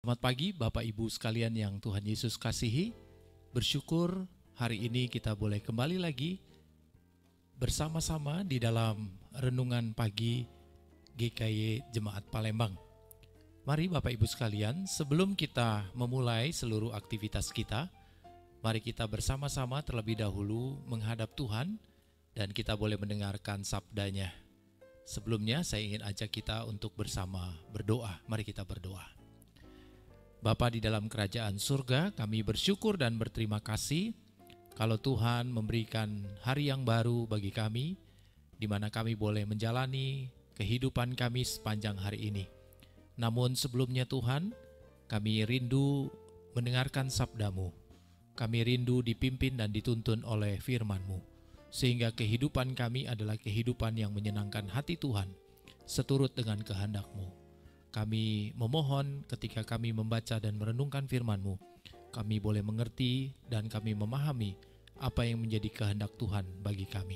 Selamat pagi Bapak Ibu sekalian yang Tuhan Yesus kasihi. Bersyukur hari ini kita boleh kembali lagi bersama-sama di dalam renungan pagi GKY Jemaat Palembang. Mari Bapak Ibu sekalian, sebelum kita memulai seluruh aktivitas kita, mari kita bersama-sama terlebih dahulu menghadap Tuhan dan kita boleh mendengarkan sabdanya. Sebelumnya saya ingin ajak kita untuk bersama berdoa. Mari kita berdoa. Bapa di dalam kerajaan surga, kami bersyukur dan berterima kasih kalau Tuhan memberikan hari yang baru bagi kami, di mana kami boleh menjalani kehidupan kami sepanjang hari ini. Namun sebelumnya Tuhan, kami rindu mendengarkan sabda-Mu. Kami rindu dipimpin dan dituntun oleh firman-Mu, sehingga kehidupan kami adalah kehidupan yang menyenangkan hati Tuhan, seturut dengan kehendak-Mu. Kami memohon ketika kami membaca dan merenungkan firman-Mu, kami boleh mengerti dan kami memahami apa yang menjadi kehendak Tuhan bagi kami.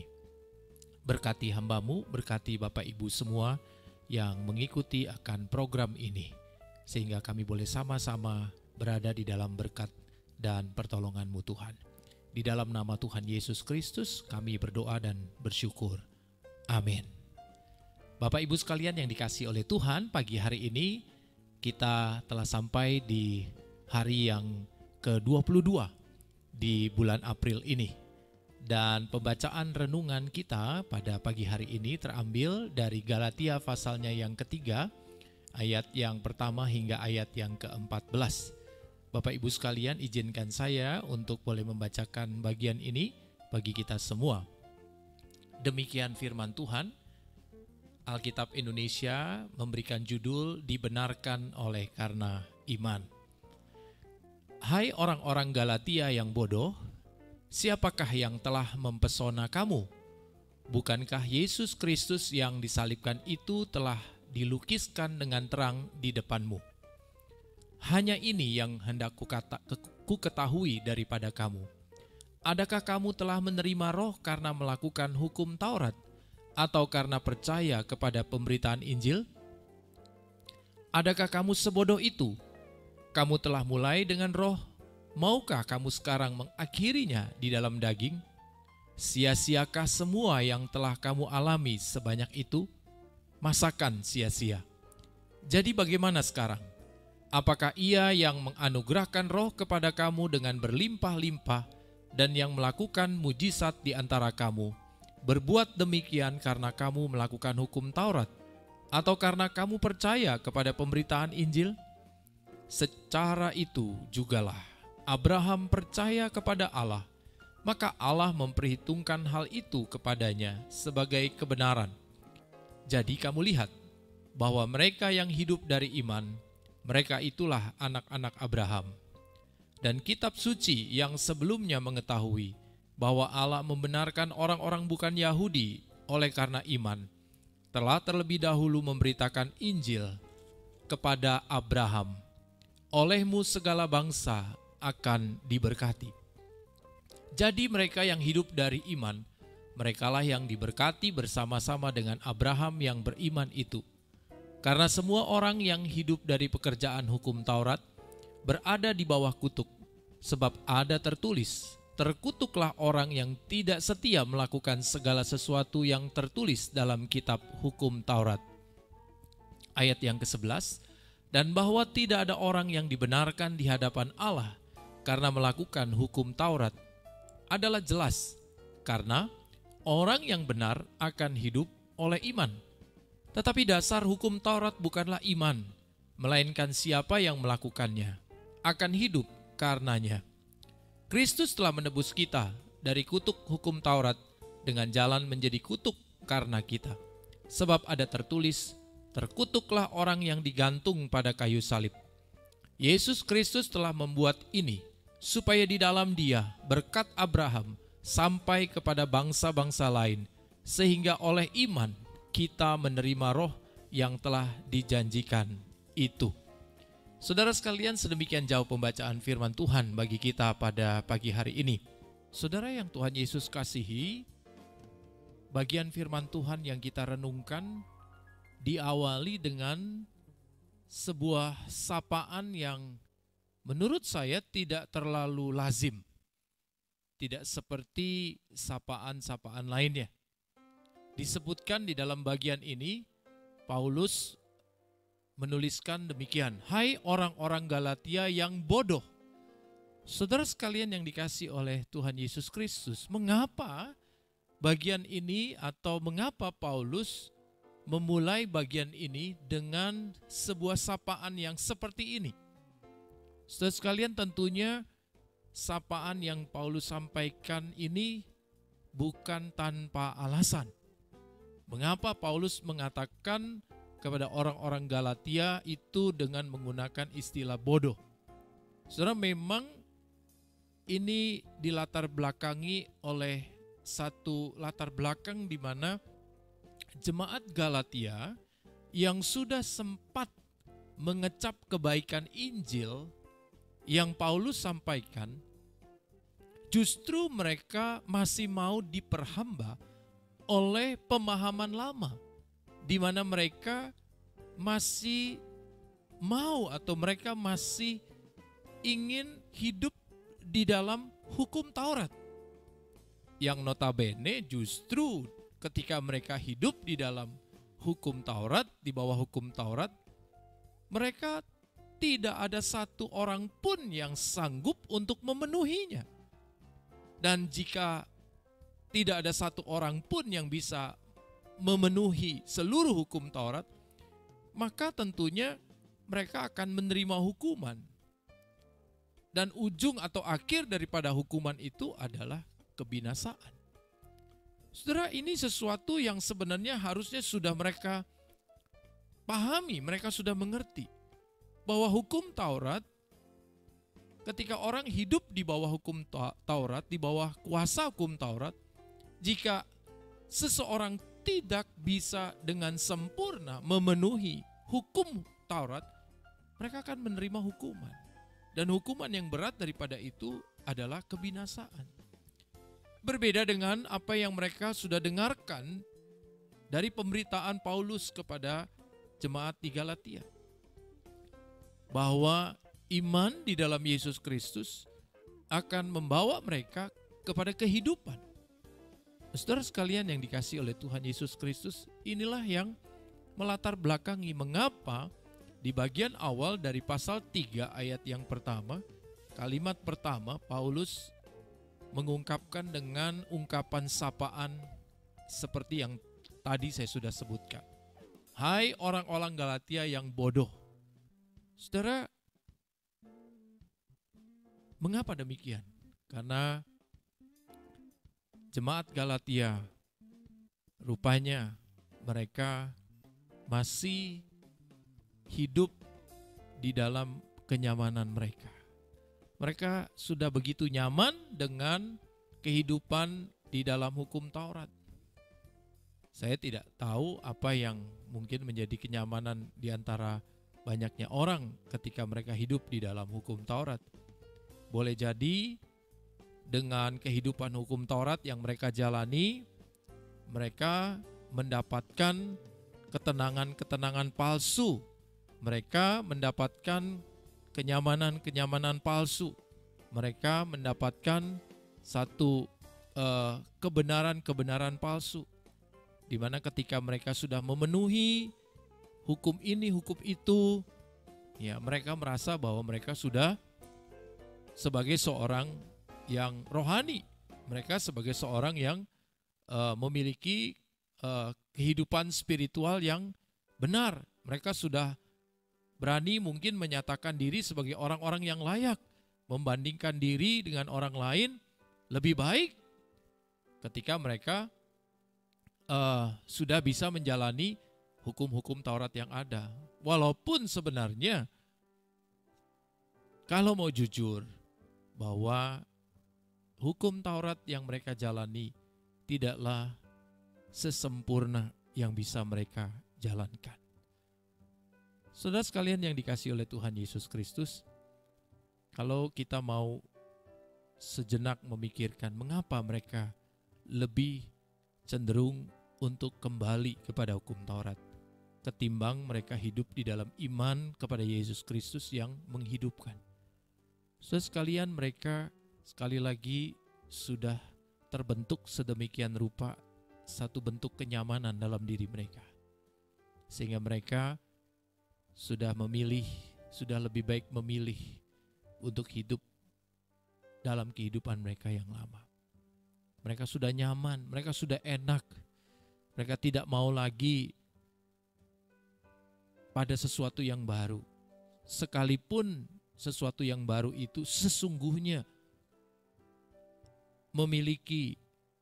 Berkati hamba-Mu, berkati Bapak Ibu semua yang mengikuti akan program ini, sehingga kami boleh sama-sama berada di dalam berkat dan pertolongan-Mu Tuhan. Di dalam nama Tuhan Yesus Kristus kami berdoa dan bersyukur. Amin. Bapak Ibu sekalian yang dikasihi oleh Tuhan, pagi hari ini kita telah sampai di hari yang ke-22 di bulan April ini. Dan pembacaan renungan kita pada pagi hari ini terambil dari Galatia pasalnya yang ketiga, ayat yang pertama hingga ayat yang ke-14. Bapak Ibu sekalian, izinkan saya untuk boleh membacakan bagian ini bagi kita semua. Demikian firman Tuhan. Alkitab Indonesia memberikan judul dibenarkan oleh karena iman. Hai orang-orang Galatia yang bodoh, siapakah yang telah mempesona kamu? Bukankah Yesus Kristus yang disalibkan itu telah dilukiskan dengan terang di depanmu? Hanya ini yang hendak ku ketahui daripada kamu. Adakah kamu telah menerima Roh karena melakukan hukum Taurat, atau karena percaya kepada pemberitaan Injil? Adakah kamu sebodoh itu? Kamu telah mulai dengan Roh, maukah kamu sekarang mengakhirinya di dalam daging? Sia-siakah semua yang telah kamu alami sebanyak itu? Masakan sia-sia? Jadi bagaimana sekarang? Apakah Ia yang menganugerahkan Roh kepada kamu dengan berlimpah-limpah dan yang melakukan mujizat di antara kamu berbuat demikian karena kamu melakukan hukum Taurat, atau karena kamu percaya kepada pemberitaan Injil? Secara itu jugalah Abraham percaya kepada Allah, maka Allah memperhitungkan hal itu kepadanya sebagai kebenaran. Jadi kamu lihat bahwa mereka yang hidup dari iman, mereka itulah anak-anak Abraham. Dan kitab suci yang sebelumnya mengetahui bahwa Allah membenarkan orang-orang bukan Yahudi oleh karena iman, telah terlebih dahulu memberitakan Injil kepada Abraham. Olehmu segala bangsa akan diberkati. Jadi mereka yang hidup dari iman, merekalah yang diberkati bersama-sama dengan Abraham yang beriman itu. Karena semua orang yang hidup dari pekerjaan hukum Taurat berada di bawah kutuk, sebab ada tertulis, terkutuklah orang yang tidak setia melakukan segala sesuatu yang tertulis dalam kitab hukum Taurat. Ayat yang ke-11, dan bahwa tidak ada orang yang dibenarkan di hadapan Allah karena melakukan hukum Taurat adalah jelas, karena orang yang benar akan hidup oleh iman. Tetapi dasar hukum Taurat bukanlah iman, melainkan siapa yang melakukannya akan hidup karenanya. Kristus telah menebus kita dari kutuk hukum Taurat dengan jalan menjadi kutuk karena kita. Sebab ada tertulis, terkutuklah orang yang digantung pada kayu salib. Yesus Kristus telah membuat ini, supaya di dalam Dia berkat Abraham sampai kepada bangsa-bangsa lain, sehingga oleh iman kita menerima Roh yang telah dijanjikan itu. Saudara sekalian, sedemikian jauh pembacaan firman Tuhan bagi kita pada pagi hari ini. Saudara yang Tuhan Yesus kasihi, bagian firman Tuhan yang kita renungkan diawali dengan sebuah sapaan yang menurut saya tidak terlalu lazim. Tidak seperti sapaan-sapaan lainnya. Disebutkan di dalam bagian ini, Paulus menuliskan demikian, "Hai orang-orang Galatia yang bodoh." Saudara sekalian yang dikasihi oleh Tuhan Yesus Kristus, mengapa bagian ini atau mengapa Paulus memulai bagian ini dengan sebuah sapaan yang seperti ini? Saudara sekalian, tentunya sapaan yang Paulus sampaikan ini bukan tanpa alasan. Mengapa Paulus mengatakan kepada orang-orang Galatia itu dengan menggunakan istilah bodoh? Saudara, memang ini dilatar belakangi oleh satu latar belakang di mana jemaat Galatia yang sudah sempat mengecap kebaikan Injil yang Paulus sampaikan, justru mereka masih mau diperhamba oleh pemahaman lama, di mana mereka masih mau atau mereka masih ingin hidup di dalam hukum Taurat. Yang notabene justru ketika mereka hidup di dalam hukum Taurat, di bawah hukum Taurat, mereka tidak ada satu orang pun yang sanggup untuk memenuhinya. Dan jika tidak ada satu orang pun yang bisa memenuhi seluruh hukum Taurat, maka tentunya mereka akan menerima hukuman. Dan ujung atau akhir daripada hukuman itu adalah kebinasaan. Saudara, ini sesuatu yang sebenarnya harusnya sudah mereka pahami, mereka sudah mengerti. Bahwa hukum Taurat, ketika orang hidup di bawah hukum Taurat, di bawah kuasa hukum Taurat, jika seseorang tidak bisa dengan sempurna memenuhi hukum Taurat, mereka akan menerima hukuman. Dan hukuman yang berat daripada itu adalah kebinasaan. Berbeda dengan apa yang mereka sudah dengarkan dari pemberitaan Paulus kepada jemaat di Galatia. Bahwa iman di dalam Yesus Kristus akan membawa mereka kepada kehidupan. Saudara sekalian yang dikasihi oleh Tuhan Yesus Kristus, inilah yang melatar belakangi mengapa di bagian awal dari pasal 3 ayat yang pertama, kalimat pertama Paulus mengungkapkan dengan ungkapan sapaan seperti yang tadi saya sudah sebutkan. Hai orang-orang Galatia yang bodoh. Saudara, mengapa demikian? Karena jemaat Galatia rupanya mereka masih hidup di dalam kenyamanan mereka. Mereka sudah begitu nyaman dengan kehidupan di dalam hukum Taurat. Saya tidak tahu apa yang mungkin menjadi kenyamanan di antara banyaknya orang ketika mereka hidup di dalam hukum Taurat. Boleh jadi dengan kehidupan hukum Taurat yang mereka jalani, mereka mendapatkan ketenangan-ketenangan palsu. Mereka mendapatkan kenyamanan-kenyamanan palsu. Mereka mendapatkan satu kebenaran-kebenaran palsu. Di mana ketika mereka sudah memenuhi hukum ini, hukum itu, ya mereka merasa bahwa mereka sudah sebagai seorang yang rohani. Mereka sebagai seorang yang memiliki kehidupan spiritual yang benar. Mereka sudah berani mungkin menyatakan diri sebagai orang-orang yang layak, membandingkan diri dengan orang lain lebih baik ketika mereka sudah bisa menjalani hukum-hukum Taurat yang ada. Walaupun sebenarnya kalau mau jujur bahwa hukum Taurat yang mereka jalani tidaklah sesempurna yang bisa mereka jalankan. Saudara sekalian yang dikasihi oleh Tuhan Yesus Kristus, kalau kita mau sejenak memikirkan mengapa mereka lebih cenderung untuk kembali kepada hukum Taurat. ketimbang mereka hidup di dalam iman kepada Yesus Kristus yang menghidupkan. Saudara sekalian, mereka sekali lagi sudah terbentuk sedemikian rupa satu bentuk kenyamanan dalam diri mereka, sehingga mereka sudah lebih baik memilih untuk hidup dalam kehidupan mereka yang lama. Mereka sudah nyaman, mereka sudah enak, mereka tidak mau lagi pada sesuatu yang baru. Sekalipun sesuatu yang baru itu sesungguhnya memiliki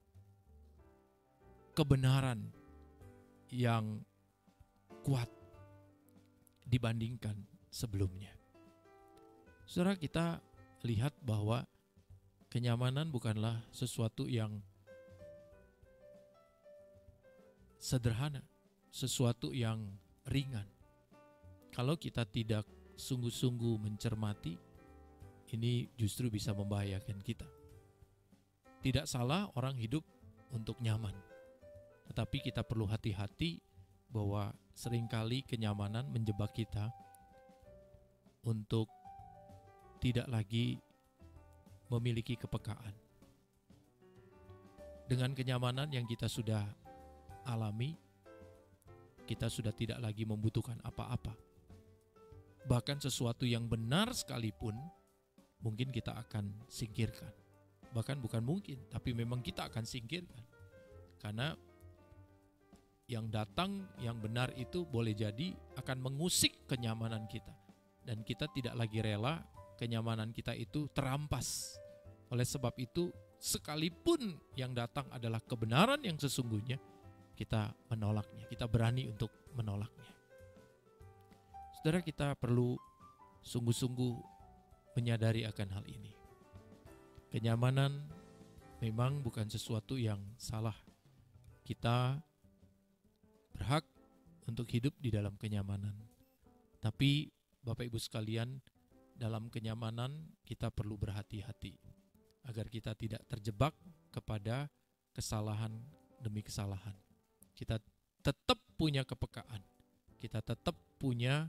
kebenaran yang kuat dibandingkan sebelumnya. Saudara, kita lihat bahwa kenyamanan bukanlah sesuatu yang sederhana, sesuatu yang ringan. Kalau kita tidak sungguh-sungguh mencermati, ini justru bisa membahayakan kita. Tidak salah orang hidup untuk nyaman, tetapi kita perlu hati-hati bahwa seringkali kenyamanan menjebak kita untuk tidak lagi memiliki kepekaan. Dengan kenyamanan yang kita sudah alami, kita sudah tidak lagi membutuhkan apa-apa. Bahkan sesuatu yang benar sekalipun mungkin kita akan singkirkan. Bahkan bukan mungkin, tapi memang kita akan singkirkan. Karena yang datang, yang benar itu boleh jadi akan mengusik kenyamanan kita. Dan kita tidak lagi rela kenyamanan kita itu terampas. Oleh sebab itu, sekalipun yang datang adalah kebenaran yang sesungguhnya, kita menolaknya, kita berani untuk menolaknya. Saudara, kita perlu sungguh-sungguh menyadari akan hal ini. Kenyamanan memang bukan sesuatu yang salah. Kita berhak untuk hidup di dalam kenyamanan. Tapi Bapak Ibu sekalian, dalam kenyamanan kita perlu berhati-hati agar kita tidak terjebak kepada kesalahan demi kesalahan. Kita tetap punya kepekaan, kita tetap punya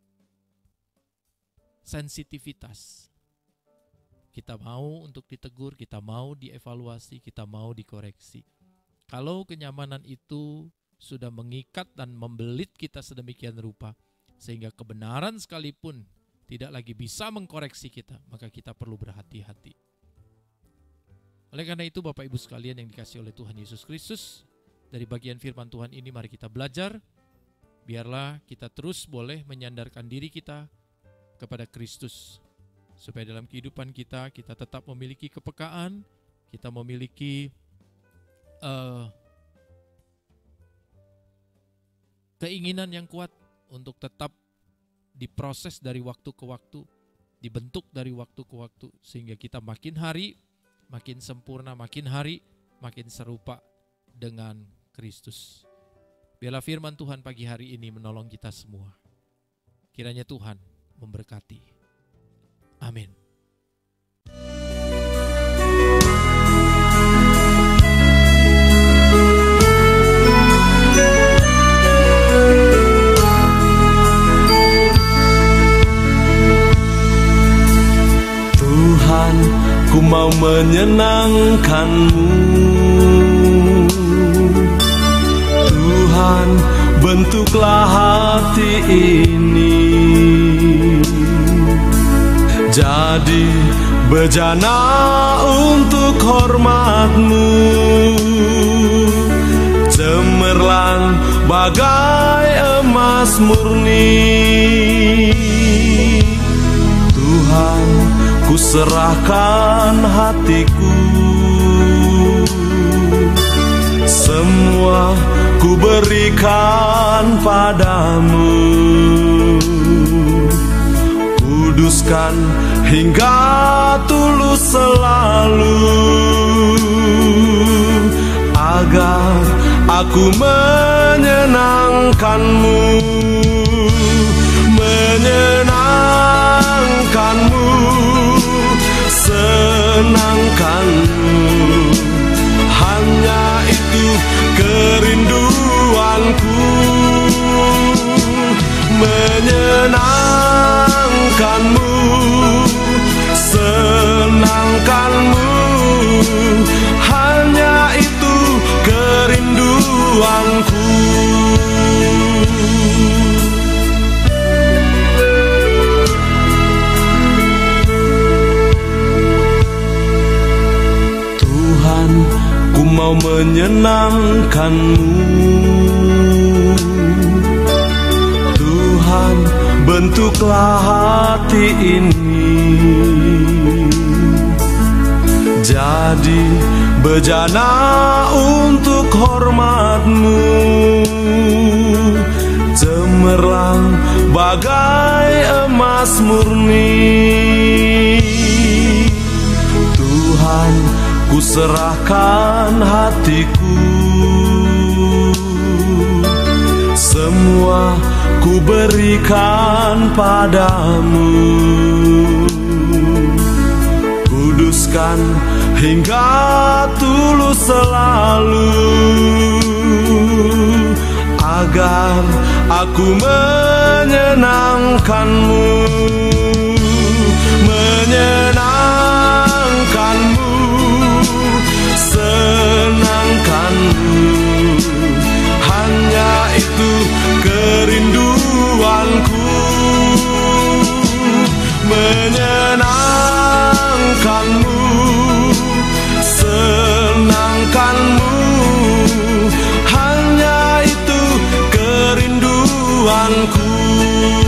sensitivitas. Kita mau untuk ditegur, kita mau dievaluasi, kita mau dikoreksi. Kalau kenyamanan itu sudah mengikat dan membelit kita sedemikian rupa, sehingga kebenaran sekalipun tidak lagi bisa mengkoreksi kita, maka kita perlu berhati-hati. Oleh karena itu, Bapak Ibu sekalian yang dikasihi oleh Tuhan Yesus Kristus, dari bagian firman Tuhan ini mari kita belajar. Biarlah kita terus boleh menyandarkan diri kita kepada Kristus, supaya dalam kehidupan kita tetap memiliki kepekaan, kita memiliki keinginan yang kuat untuk tetap diproses dari waktu ke waktu, dibentuk dari waktu ke waktu, sehingga kita makin hari makin sempurna, makin hari makin serupa dengan Kristus. Biarlah firman Tuhan pagi hari ini menolong kita semua. Kiranya Tuhan memberkati. Amin. Tuhan, ku mau menyenangkan-Mu. Tuhan, bentuklah hati ini jadi bejana untuk hormat-Mu, cemerlang bagai emas murni. Tuhan, ku serahkan hatiku, semua ku berikan padamu. Kuduskan hingga tulus selalu, agar aku menyenangkan-Mu, menyenangkan-Mu, senangkan-Mu. Hanya itu kerinduanku. menyenangkanmu, senangkanmu, hanya itu kerinduanku. Tuhan, ku mau menyenangkanmu. Tuhan, bentuklah hati ini jadi bejana untuk hormat-Mu, cemerlang bagai emas murni. Tuhan, ku serahkan hatiku, semua ku berikan padamu. Kuduskan hingga tulus selalu, agar aku menyenangkanmu, menyenangkanmu, senangkanmu, hanya itu kerinduanku. Menyenangkanmu, senangkanmu, hanya itu kerinduanku.